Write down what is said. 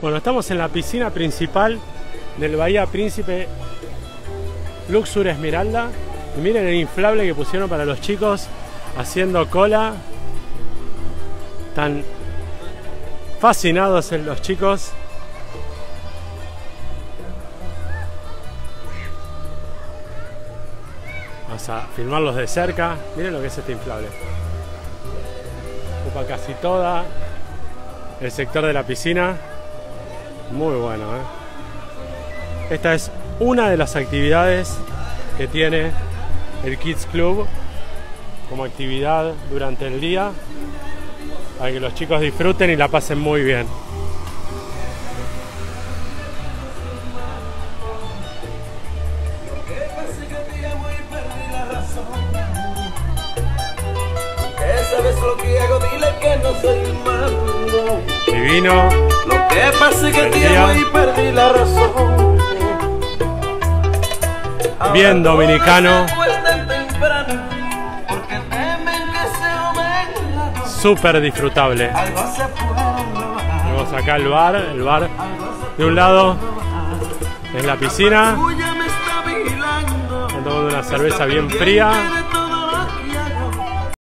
Bueno, estamos en la piscina principal del Bahía Príncipe Luxor Esmeralda. Y miren el inflable que pusieron para los chicos haciendo cola. Están fascinados los chicos. Vamos a filmarlos de cerca. Miren lo que es este inflable. Ocupa casi toda el sector de la piscina. Muy bueno, ¿eh? Esta es una de las actividades que tiene el Kids Club como actividad durante el día para que los chicos disfruten y la pasen muy bien. ¿Sabes lo que hago? Dile que no soy malo. Divino. Lo que pasa es que te amo y perdí la razón. Bien dominicano. Súper disfrutable. Vemos acá el bar de un lado es la piscina. Están tomando una cerveza bien fría.